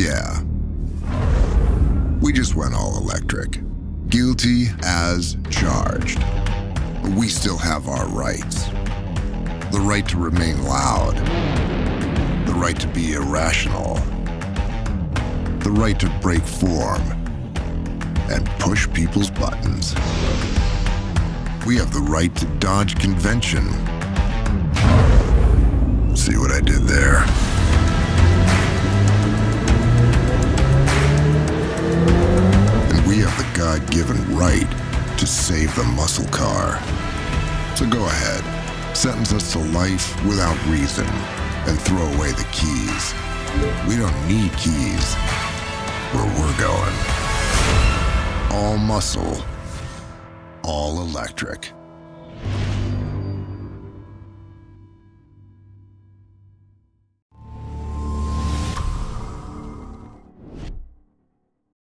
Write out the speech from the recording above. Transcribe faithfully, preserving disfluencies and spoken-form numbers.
Yeah. We just went all electric. Guilty as charged. But we still have our rights. The right to remain loud. The right to be irrational. The right to break form and push people's buttons. We have the right to dodge convention. See what I did there? And we have the God-given right to save the muscle car. So go ahead, sentence us to life without reason, and throw away the keys. We don't need keys where we're going. All muscle, all electric.